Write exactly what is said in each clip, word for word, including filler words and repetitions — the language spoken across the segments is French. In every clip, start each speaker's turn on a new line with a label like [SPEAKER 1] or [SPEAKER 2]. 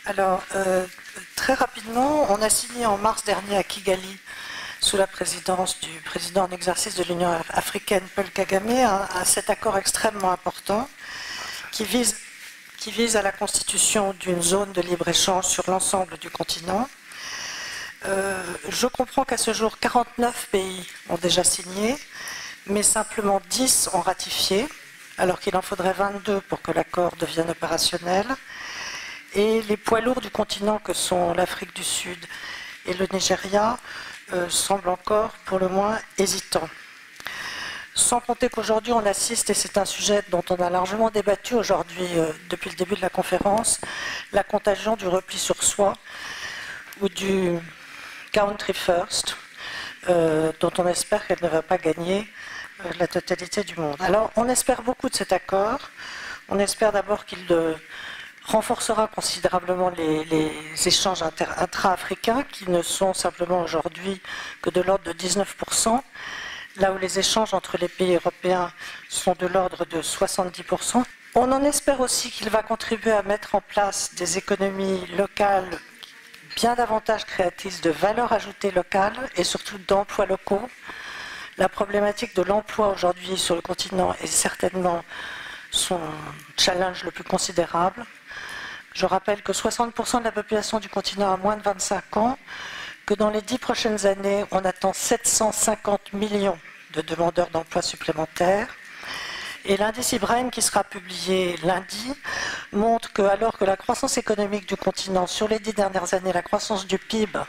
[SPEAKER 1] Alors, euh, très rapidement, on a signé en mars dernier à Kigali, sous la présidence du président en exercice de l'Union africaine, Paul Kagame, un, un, cet accord extrêmement important qui vise, qui vise à la constitution d'une zone de libre-échange sur l'ensemble du continent. Euh, je comprends qu'à ce jour, quarante-neuf pays ont déjà signé, mais simplement dix ont ratifié, alors qu'il en faudrait vingt-deux pour que l'accord devienne opérationnel. Et les poids lourds du continent que sont l'Afrique du Sud et le Nigeria euh, semblent encore pour le moins hésitants. Sans compter qu'aujourd'hui on assiste, et c'est un sujet dont on a largement débattu aujourd'hui euh, depuis le début de la conférence, la contagion du repli sur soi ou du country first, euh, dont on espère qu'elle ne va pas gagner euh, la totalité du monde. Alors on espère beaucoup de cet accord, on espère d'abord qu'il de renforcera considérablement les, les échanges intra-africains qui ne sont simplement aujourd'hui que de l'ordre de dix-neuf pour cent, là où les échanges entre les pays européens sont de l'ordre de soixante-dix pour cent. On en espère aussi qu'il va contribuer à mettre en place des économies locales bien davantage créatrices de valeur ajoutée locale et surtout d'emplois locaux. La problématique de l'emploi aujourd'hui sur le continent est certainement son challenge le plus considérable. Je rappelle que soixante pour cent de la population du continent a moins de vingt-cinq ans, que dans les dix prochaines années, on attend sept cent cinquante millions de demandeurs d'emploi supplémentaires. Et l'indice Ibrahim, qui sera publié lundi, montre que alors que la croissance économique du continent sur les dix dernières années, la croissance du P I B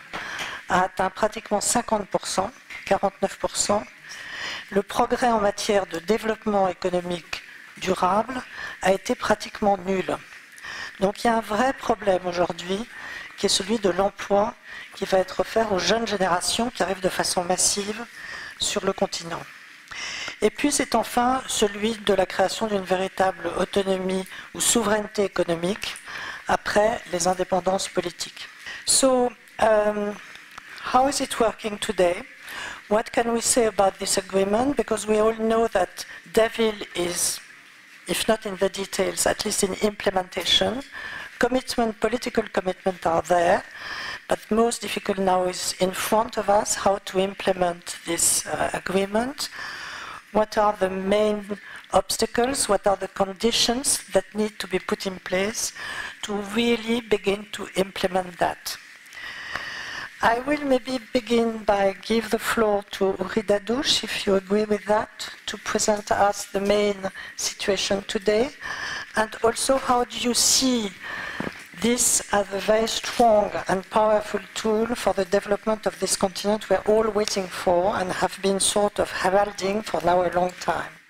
[SPEAKER 1] a atteint pratiquement cinquante pour cent, quarante-neuf pour cent, le progrès en matière de développement économique durable a été pratiquement nul. Donc il y a un vrai problème aujourd'hui qui est celui de l'emploi qui va être offert aux jeunes générations qui arrivent de façon massive sur le continent. Et puis c'est enfin celui de la création d'une véritable autonomie ou souveraineté économique après les indépendances politiques. So, um, how is it working today? What can we say about this agreement? Because we all know that devil is, if not in the details, at least in implementation. Commitment, political commitment are there, but most difficult now is in front of us how to implement this uh, agreement. What are the main obstacles? What are the conditions that need to be put in place to really begin to implement that? I will maybe begin by give the floor to Uri Dadouche, if you agree with that, to present us the main situation today, and also how do you see this as a very strong and powerful tool for the development of this continent we're all waiting for and have been sort of heralding for now a long time.